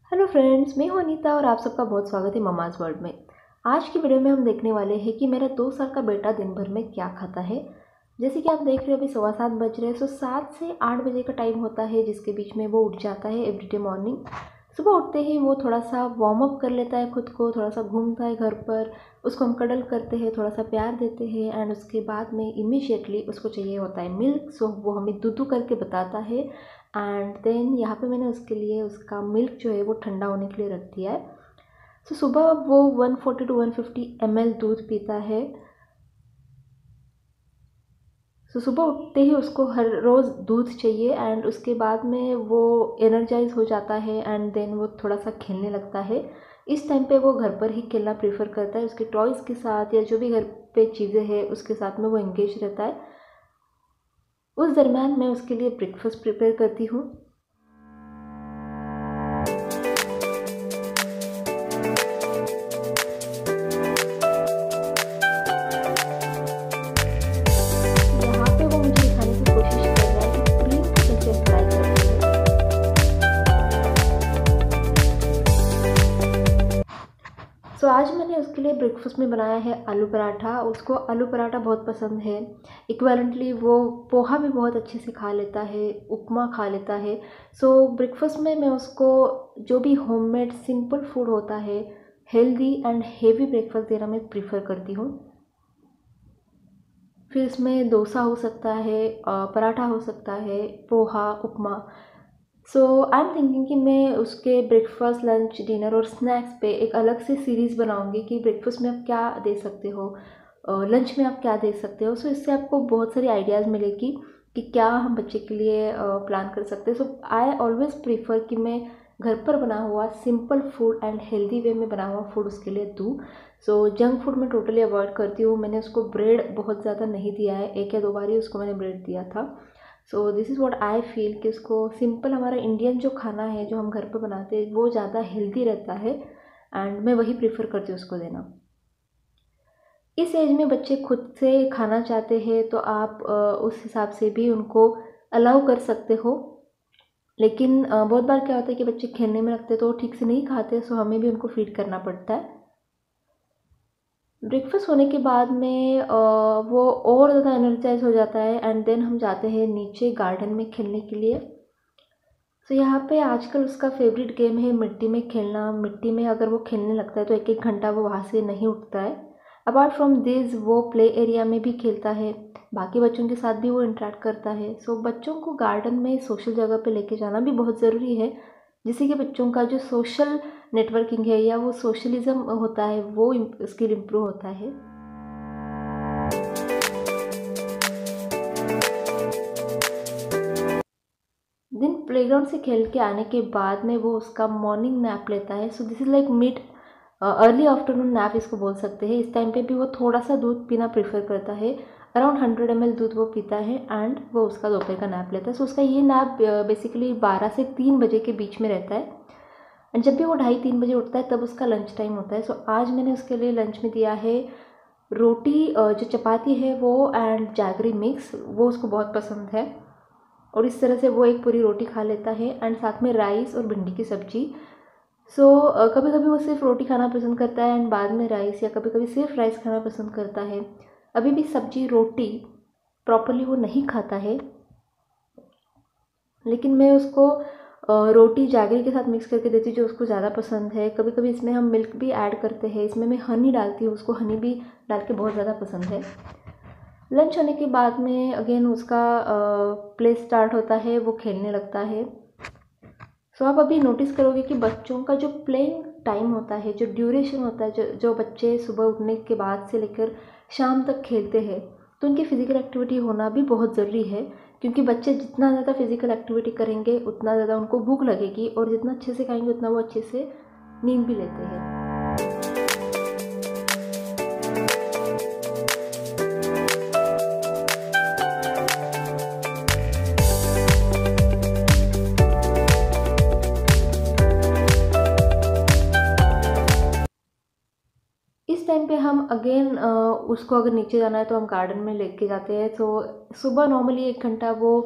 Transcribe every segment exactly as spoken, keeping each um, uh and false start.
Hello friends, मैं हूं अनीता और आप सबका बहुत स्वागत है ममाज़ वर्ल्ड में। आज की वीडियो में हम देखने वाले हैं कि मेरा दो साल का बेटा दिन भर में क्या खाता है। जैसे कि आप देख रहे हो अभी सवा सात बज रहे हैं, सो सात से आठ बजे का टाइम होता है जिसके बीच में वो उठ जाता है एवरीडे मॉर्निंग। सुबह उठते ही वो थोड़ा सा वार्म अप कर लेता है खुद को, थोड़ा सा घूमता है घर पर, उसको हम कडल करते हैं, थोड़ा सा प्यार देते हैं एंड उसके बाद में इमीडिएटली उसको चाहिए होता है मिल्क। सो वो हमें दूधू करके बताता है एंड देन यहाँ पे मैंने उसके लिए उसका मिल्क जो है वो ठंडा होने के लिए रख दिया है। सो so, सुबह वो one forty to one fifty M L दूध पीता है। सो so, सुबह उठते ही उसको हर रोज़ दूध चाहिए एंड उसके बाद में वो एनर्जाइज हो जाता है एंड देन वो थोड़ा सा खेलने लगता है। इस टाइम पे वो घर पर ही खेलना प्रेफर करता है, उसके टॉयज़ के साथ या जो भी घर पे चीज़ें हैं उसके साथ में वो एंगेज रहता है। उस दरम्यान मैं उसके लिए ब्रेकफास्ट प्रिपेयर करती हूँ। यहाँ पे वो मुझे दिखाने की कोशिश कर रहा है कि क्रीम को कैसे अप्लाई करते हैं। सो आज मैंने उसके लिए ब्रेकफास्ट में बनाया है आलू पराठा। उसको आलू पराठा बहुत पसंद है। इक्वेलेंटली वो पोहा भी बहुत अच्छे से खा लेता है, उपमा खा लेता है। सो ब्रेकफास्ट में मैं उसको जो भी होममेड सिंपल फूड होता है, हेल्दी एंड हेवी ब्रेकफास्ट देना मैं प्रीफर करती हूँ। फिर इसमें डोसा हो सकता है, पराठा हो सकता है, poha, upma. So I am thinking कि मैं उसके ब्रेकफास्ट, लंच, डिनर और स्नैक्स पे एक अलग से सीरीज़ बनाऊंगी कि ब्रेकफास्ट में आप क्या दे सकते हो, लंच में आप क्या दे सकते हो। सो इससे आपको बहुत सारी आइडियाज़ मिलेगी कि क्या हम बच्चे के लिए प्लान कर सकते हैं। सो आई ऑलवेज़ प्रीफर कि मैं घर पर बना हुआ simple food and healthy way में बना हुआ फूड उसके लिए दूँ। सो जंक फूड मैं टोटली अवॉइड करती हूँ। मैंने उसको ब्रेड बहुत ज़्यादा नहीं दिया है, एक या दो बार ही उसको मैंने ब्रेड दिया था। So this is what I feel कि उसको सिंपल हमारा इंडियन जो खाना है जो हम घर पर बनाते हैं वो ज़्यादा हेल्दी रहता है एंड मैं वही प्रीफर करती हूँ उसको देना। इस एज में बच्चे खुद से खाना चाहते हैं तो आप उस हिसाब से भी उनको अलाउ कर सकते हो। लेकिन बहुत बार क्या होता है कि बच्चे खेलने में लगते तो ठीक से नहीं खाते, सो हमें भी उनको फीड करना पड़ता है। ब्रेकफास्ट होने के बाद में वो और ज़्यादा एनर्जाइज हो जाता है एंड देन हम जाते हैं नीचे गार्डन में खेलने के लिए। सो so, यहाँ पे आजकल उसका फेवरेट गेम है मिट्टी में खेलना। मिट्टी में अगर वो खेलने लगता है तो एक एक घंटा वो वहाँ से नहीं उठता है। अपार्ट फ्रॉम दिस वो प्ले एरिया में भी खेलता है, बाकी बच्चों के साथ भी वो इंटरेक्ट करता है। सो so, बच्चों को गार्डन में सोशल जगह पे लेके जाना भी बहुत ज़रूरी है, जिससे कि बच्चों का जो सोशल नेटवर्किंग है या वो सोशलिज्म होता है वो स्किल इम्प्रूव होता है। दिन प्लेग्राउंड से खेल के आने के बाद में वो उसका मॉर्निंग नैप लेता है। So this is like mid early afternoon nap इसको बोल सकते हैं। इस टाइम पे भी वो थोड़ा सा दूध पीना प्रेफर करता है। अराउंड हंड्रेड एम एल दूध वो पीता है एंड वो उसका दोपहर का नैप लेता है। सो उसका ये नैप बेसिकली बारह से तीन बजे के बीच में रहता है एंड जब भी वो ढाई तीन बजे उठता है तब उसका लंच टाइम होता है। सो आज मैंने उसके लिए लंच में दिया है रोटी, जो चपाती है वो एंड जैगरी मिक्स, वो उसको बहुत पसंद है और इस तरह से वो एक पूरी रोटी खा लेता है एंड साथ में राइस और भिंडी की सब्जी। सो so, कभी कभी वो सिर्फ रोटी खाना पसंद करता है एंड बाद में राइस, या कभी कभी सिर्फ राइस खाना पसंद करता है। अभी भी सब्जी रोटी प्रॉपरली वो नहीं खाता है, लेकिन मैं उसको रोटी जैगरी के साथ मिक्स करके देती हूँ जो उसको ज़्यादा पसंद है। कभी कभी इसमें हम मिल्क भी ऐड करते हैं, इसमें मैं हनी डालती हूँ, उसको हनी भी डाल के बहुत ज़्यादा पसंद है। लंच होने के बाद में अगेन उसका प्ले स्टार्ट होता है, वो खेलने लगता है। सो so, आप अभी नोटिस करोगे कि बच्चों का जो प्लेइंग टाइम होता है, जो ड्यूरेशन होता है, जो जो बच्चे सुबह उठने के बाद से लेकर शाम तक खेलते हैं, तो उनकी फ़िज़िकल एक्टिविटी होना भी बहुत ज़रूरी है। क्योंकि बच्चे जितना ज़्यादा फिज़िकल एक्टिविटी करेंगे उतना ज़्यादा उनको भूख लगेगी और जितना अच्छे से खाएंगे उतना वो अच्छे से नींद भी लेते हैं। इस टाइम पे हम अगेन उसको अगर नीचे जाना है तो हम गार्डन में लेके जाते हैं। तो सुबह नॉर्मली एक घंटा वो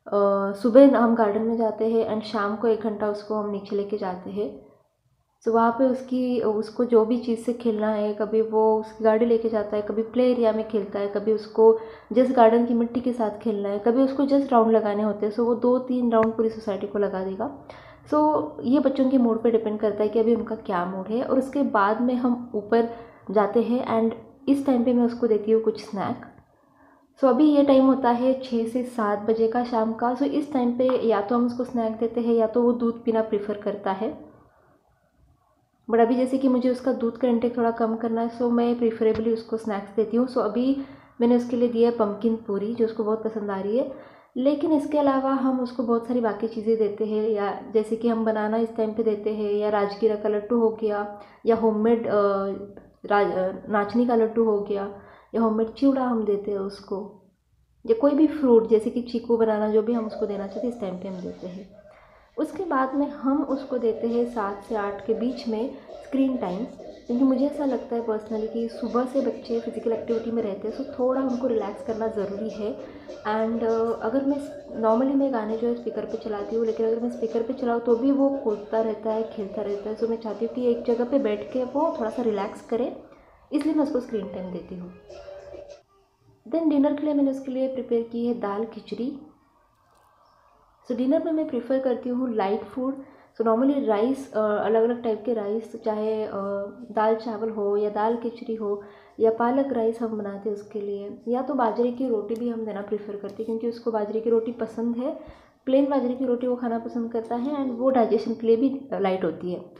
सुबह हम गार्डन में जाते हैं एंड शाम को एक घंटा उसको हम नीचे लेके जाते हैं। सो वहाँ पे उसकी उसको जो भी चीज़ से खेलना है, कभी वो उसकी गाड़ी लेके जाता है, कभी प्ले एरिया में खेलता है, कभी उसको जिस गार्डन की मिट्टी के साथ खेलना है, कभी उसको जस्ट राउंड लगाने होते हैं। सो वो दो तीन राउंड पूरी सोसाइटी को लगा देगा। सो ये बच्चों के मूड पे डिपेंड करता है कि अभी उनका क्या मूड है। और उसके बाद में हम ऊपर जाते हैं एंड इस टाइम पे मैं उसको देती हूँ कुछ स्नैक। सो अभी ये टाइम होता है छः से सात बजे का शाम का। सो इस टाइम पे या तो हम उसको स्नैक देते हैं या तो वो दूध पीना प्रीफर करता है। बट अभी जैसे कि मुझे उसका दूध का इंटेक थोड़ा कम करना है, सो मैं प्रीफरेबली उसको स्नैक्स देती हूँ। सो अभी मैंने उसके लिए दिया है पम्पकिन पूरी, जो उसको बहुत पसंद आ रही है। लेकिन इसके अलावा हम उसको बहुत सारी बाकी चीज़ें देते हैं, या जैसे कि हम बनाना इस टाइम पे देते हैं, या राजगीरा का लड्डू हो गया, या होममेड नाचनी का लड्डू हो गया, या होममेड चिवड़ा हम देते हैं उसको, या कोई भी फ्रूट जैसे कि चीकू बनाना, जो भी हम उसको देना चाहते हैं इस टाइम पे हम देते हैं। उसके बाद में हम उसको देते हैं सात से आठ के बीच में स्क्रीन टाइम, क्योंकि मुझे ऐसा लगता है पर्सनली कि सुबह से बच्चे फिज़िकल एक्टिविटी में रहते हैं, सो थोड़ा उनको रिलैक्स करना ज़रूरी है। एंड अगर मैं नॉर्मली मैं गाने जो है स्पीकर पे चलाती हूँ, लेकिन अगर मैं स्पीकर पे चलाऊँ तो भी वो कूदता रहता है, खेलता रहता है। सो मैं चाहती हूँ कि एक जगह पे बैठ के वो थोड़ा सा रिलैक्स करे, इसलिए मैं उसको स्क्रीन टाइम देती हूँ। देन डिनर के लिए मैंने उसके लिए प्रिपेयर की है दाल खिचड़ी। सो डिनर में मैं प्रीफर करती हूँ light food. So normally rice, अलग अलग टाइप के राइस, चाहे दाल चावल हो या दाल खिचड़ी हो या पालक राइस हम बनाते हैं उसके लिए, या तो बाजरे की रोटी भी हम देना प्रीफर करते हैं, क्योंकि उसको बाजरे की रोटी पसंद है। प्लेन बाजरे की रोटी वो खाना पसंद करता है एंड वो डाइजेशन के लिए भी लाइट होती है।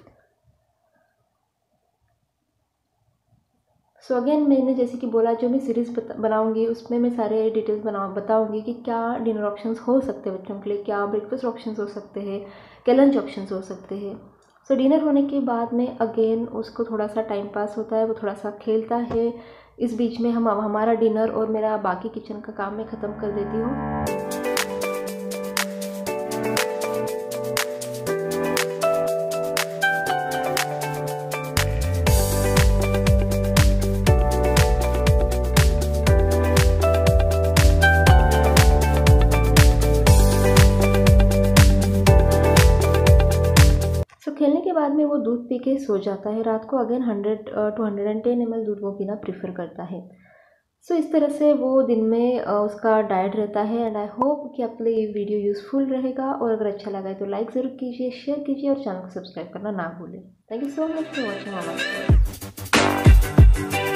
सो so अगेन मैंने जैसे कि बोला, जो मैं सीरीज़ बनाऊंगी उसमें मैं सारे डिटेल्स बना बताऊंगी कि क्या डिनर ऑप्शंस हो सकते हैं बच्चों के लिए, क्या ब्रेकफास्ट ऑप्शंस हो सकते हैं, क्या लंच ऑप्शंस हो सकते हैं। सो so डिनर होने के बाद में अगेन उसको थोड़ा सा टाइम पास होता है, वो थोड़ा सा खेलता है। इस बीच में हम हमारा डिनर और मेरा बाकी किचन का काम मैं ख़त्म कर देती हूँ। खेलने के बाद में वो दूध पी के सो जाता है रात को। Again hundred to hundred and ten M L दूध वो पीना प्रीफर करता है। सो so, इस तरह से वो दिन में uh, उसका डाइट रहता है। एंड आई होप कि आपके लिए ये वीडियो यूज़फुल रहेगा, और अगर अच्छा लगा है तो लाइक ज़रूर कीजिए, शेयर कीजिए और चैनल को सब्सक्राइब करना ना भूलें। Thank you so much for watching our video.